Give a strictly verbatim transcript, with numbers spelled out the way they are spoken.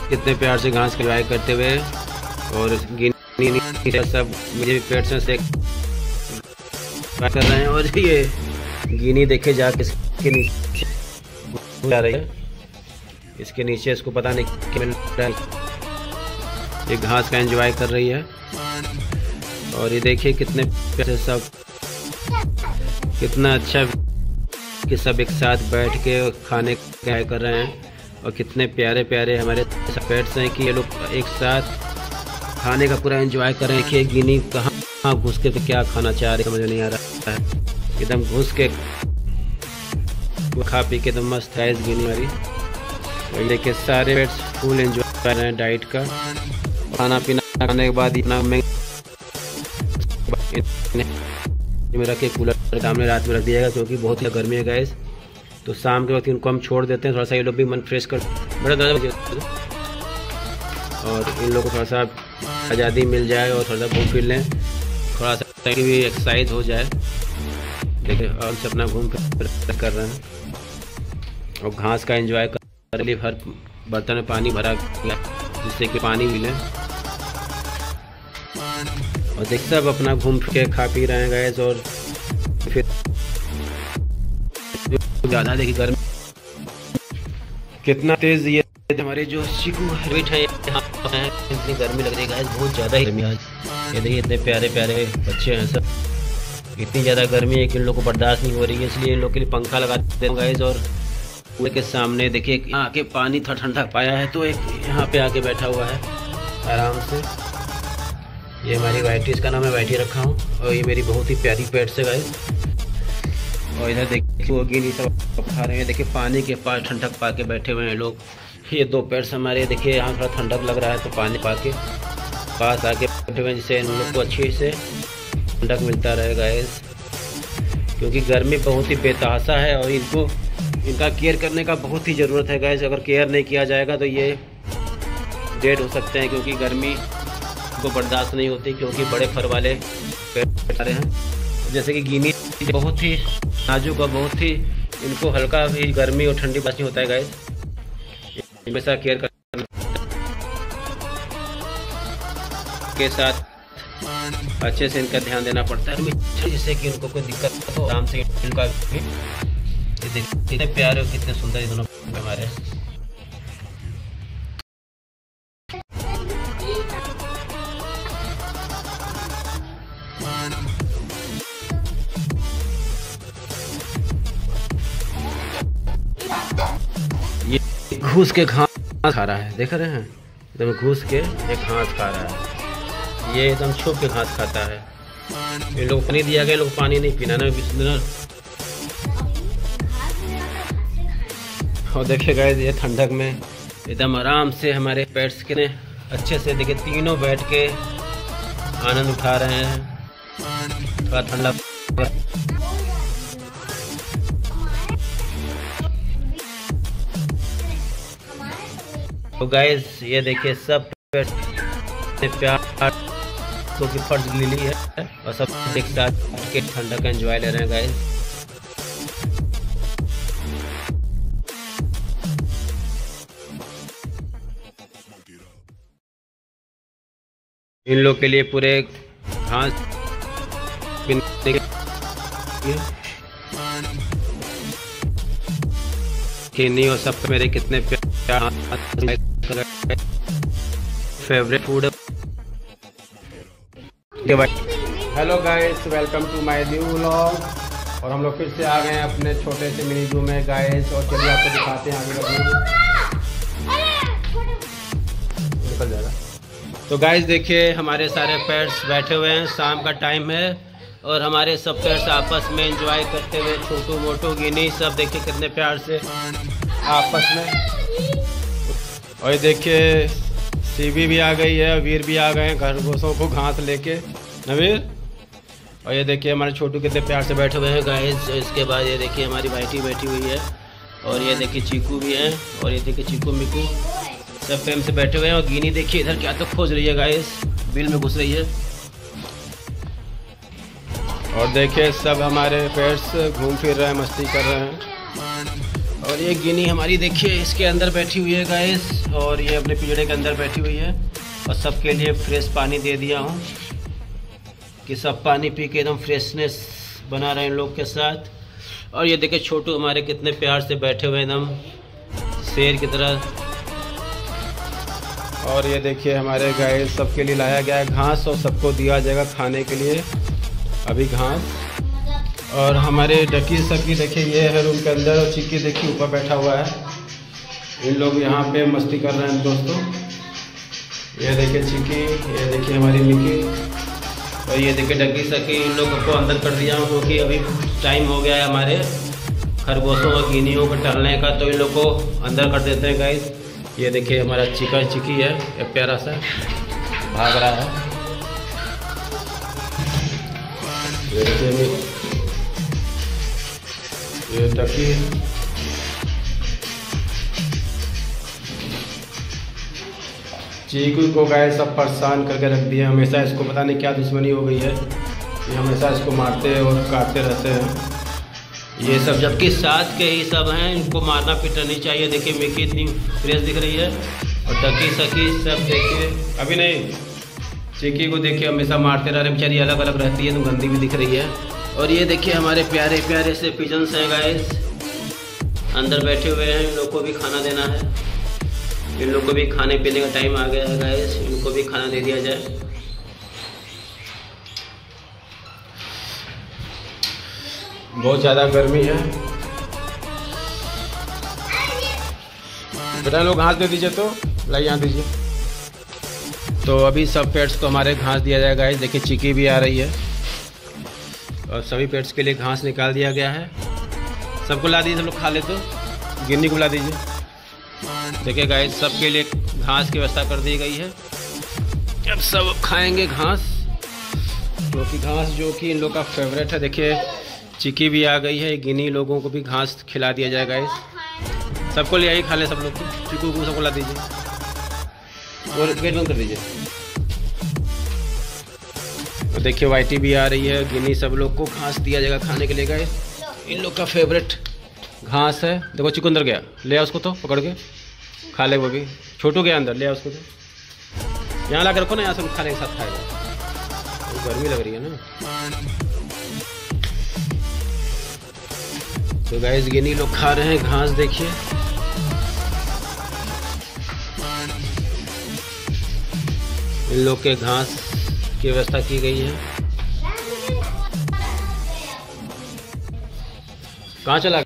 कितने प्यार से घास खिलवाई करते हुए, और गिनी सब मुझे भी पेट से सेक कर रहे हैं। और ये गिनी देखे जा किसके नीचे जा रही है, इसके नीचे इसको पता नहीं क्या मिल रहा है। ये घास का एंजॉय कर रही है। और ये देखिए कितने प्यारे सब, कितना अच्छा कि सब एक साथ बैठ के खाने का कर रहे हैं। और कितने प्यारे प्यारे हमारे पेट्स हैं कि ये लोग एक साथ खाने का पूरा एंजॉय कर रहे हैं। कि गिनी कहाँ घुस के तो क्या खाना चाह रही समझ नहीं आ रहा है, एकदम घुस के खा पी के एकदम मस्त है इस गिनी हमारी। और देखिए सारे पेट्स फुल एंजॉय कर रहे हैं डाइट का। खाना पीना खाने के बाद इतना में रख के कूलर सामने रात में रख दिया जाएगा, क्योंकि बहुत ही गर्मी है गैस। तो शाम के वक्त इनको हम छोड़ देते हैं, थोड़ा सा ये लोग भी मन फ्रेश कर बड़ा ज़्यादा, और इन लोगों को थोड़ा सा आज़ादी मिल जाए और थोड़ा सा घूम फिर लें, थोड़ा सा भी एक्सरसाइज हो जाए। देखिए और से अपना घूम फिर कर रहे हैं और घास का एंजॉय कर लिए। हर बर्तन में पानी भरा गया जिससे कि पानी मिले। और देख सब अपना घूम फिर के खा पी रहे हैं गैस। और फिर ज़्यादा देखिए गर्मी कितना तेज़, ये हमारे जो चीकू वेट है यहाँ है, इतनी गर्मी लग रही है गैस, बहुत ज़्यादा गर्मी आज। ये देखिए इतने प्यारे प्यारे बच्चे हैं सब, इतनी ज़्यादा गर्मी है कि इन लोगों को बर्दाश्त नहीं हो रही है, इसलिए इन लोगों के लिए पंखा लगा देते हैं गैस। और कुएं के सामने देखिए यहाँ आके पानी थोड़ा ठंडा पाया है, तो एक यहाँ पे आके बैठा हुआ है आराम से। ये हमारी वाइटी, इसका नाम है वाइटी रखा हूँ। और ये मेरी बहुत ही प्यारी पेट से गाइस। और इधर देखिए वो गिनी सब खा रहे हैं, देखिए पानी के पास ठंडक पा के बैठे हुए हैं लोग। ये दो पेट्स हमारे देखिए यहाँ थोड़ा ठंडक लग रहा है, तो पानी पा के पास आके बैठे हुए हैं, जिससे इन लोग को अच्छे से ठंडक मिलता रहे गाइस। क्योंकि गर्मी बहुत ही बेतहाशा है और इनको इनका केयर करने का बहुत ही ज़रूरत है गाइस। अगर केयर नहीं किया जाएगा तो ये डेड हो सकते हैं, क्योंकि गर्मी को बर्दाश्त नहीं होती, क्योंकि बड़े फर वाले पेड़ आ रहे हैं। जैसे कि गिनी बहुत ही नाजुक और बहुत ही इनको हल्का भी गर्मी और ठंडी बर्दाश्त नहीं होता है गाइस। हमेशा केयर करने के साथ अच्छे से इनका ध्यान देना पड़ता है, जिससे कि उनको कोई दिक्कत हो, आराम से इनका कितने प्यारे और कितने सुंदर ये दोनों हमारे। ये घूस के घास खा रहा है, देख रहे हैं, एकदम घूस के एक घास खा रहा है। ये एकदम छुप के घास खाता है। ये लोग पानी दिया गया, लोग पानी नहीं पीना ना बिस्मिल्लाह। और देखिए गाइस ये ठंडक में एकदम आराम से हमारे पेट्स के अच्छे से देखिए तीनों बैठ के आनंद उठा रहे हैं। थोड़ा ठंडा तो गाइस ये देखिए सब पेट्स प्यार तो की फर्ज मिली है और सब एक साथ के ठंडक का एंजॉय ले रहे हैं गाइस। इन लोग के लिए पूरे घास किन्नी और सब मेरे कितने प्यार favourite food. Hello guys, welcome to my new vlog. और हम लोग फिर से आ गए हैं अपने छोटे से मिनी जू में गाइस। और चलिए आपको दिखाते हैं आगे का व्यू। निकल जाएगा। तो गाइस देखिए हमारे सारे पेट्स बैठे हुए हैं, शाम का टाइम है और हमारे सब पेट्स आपस में एंजॉय करते हुए, छोटू मोटू गिनी सब देखिए कितने प्यार से आपस में। और ये देखिए सीवी भी आ गई है, वीर भी आ गए हैं खरगोशों को घास लेके, नवीर। और ये देखिए हमारे छोटू कितने प्यार से बैठे हुए हैं गाइस। इसके बाद ये देखिए हमारी वाइटी बैठी हुई है और ये देखिए चीकू भी है और ये देखिए चीकू मिकू सब प्रेम से बैठे हुए हैं। और गिनी देखिए इधर क्या तो खोज रही है गाइस, बिल में घुस रही है। और देखिए सब हमारे पेट्स घूम फिर रहे हैं, मस्ती कर रहे हैं। और ये गिनी हमारी देखिए इसके अंदर बैठी हुई है गाइस, और ये अपने पिंजड़े के अंदर बैठी हुई है। और सबके लिए फ्रेश पानी दे दिया हूँ कि सब पानी पी के एकदम फ्रेशनेस बना रहे हैं इन लोग के साथ। और ये देखिए छोटू हमारे कितने प्यार से बैठे हुए एकदम शेर की तरह। और ये देखिए हमारे गाय सबके लिए लाया गया है घास, और सबको दिया जाएगा खाने के लिए अभी घास। और हमारे डकी सकी देखिए ये है रूम के अंदर, और चिक्की देखिए ऊपर बैठा हुआ है। इन लोग यहाँ पे मस्ती कर रहे हैं दोस्तों। ये देखिए चिक्की, ये देखिए हमारी मिक्की, और ये देखिए डकी सकी। इन लोगों को अंदर कर दिया हूँ क्योंकि अभी टाइम हो गया है हमारे खरगोशों और गिनियों को टहलने का, तो इन लोग को अंदर कर देते हैं गाइस। ये देखिए हमारा चिकन चिक्की है, एक प्यारा सा भाग रहा है। ये देखिए ये डकी, चीकू को गाय सब परेशान करके रख दिया। हमेशा इसको पता नहीं क्या दुश्मनी हो गई है, ये हमेशा इसको मारते और काटते रहते हैं ये सब, जबकि साथ के ही सब हैं। इनको मारना पीटना नहीं चाहिए। देखिए मिक्की इतनी फ्रेश दिख रही है, और डकी सकी सब देखिए अभी नहीं। चिक्की को देखिए हमेशा मारते रह रहे, बेचारी अलग अलग रहती है तो गंदी भी दिख रही है। और ये देखिए हमारे प्यारे प्यारे से पिजन्स हैं गाइस, अंदर बैठे हुए हैं। इन लोग को भी खाना देना है, इन लोग को भी खाने पीने का टाइम आ गया है गाइस, इनको भी खाना दे दिया जाए। बहुत ज़्यादा गर्मी है, बेटा लोग घास दे दीजिए, तो लाइए यहाँ दीजिए। तो अभी सब पेट्स को हमारे घास दिया जाएगा गाइस। देखिए चिक्की भी आ रही है, और सभी पेट्स के लिए घास निकाल दिया गया है। सबको ला दीजिए, सब लोग खा ले। तो गिन्नी को ला दीजिए। देखिए गाइस सबके लिए घास की व्यवस्था कर दी गई है। अब सब खाएंगे घास, क्योंकि घास जो कि इन लोग का फेवरेट है। देखिए चिक्की भी आ गई है, गिनी लोगों को भी घास खिला दिया जाएगा गाइस। सबको ले आइए, खा ले सब लोग को। चिक्कू को सबको ला दीजिए, और गेट बंद कर दीजिए। तो देखिए वाइटी भी आ रही है, गिनी सब लोग को घास दिया जाएगा खाने के लिए गाइस। इन लोग का फेवरेट घास है। देखो चिक्कू अंदर गया, ले आ उसको, तो पकड़ के खा ले। वो भी छोटू गया अंदर, ले आ उसको। तो यहाँ ला कर रखो ना, यहाँ से खाने के साथ खाएगा। गर्मी लग रही है ना। तो गाइस गिनी लोग खा रहे हैं घास, देखिए। इन लोग के घास की व्यवस्था की गई है। कहाँ चला गया?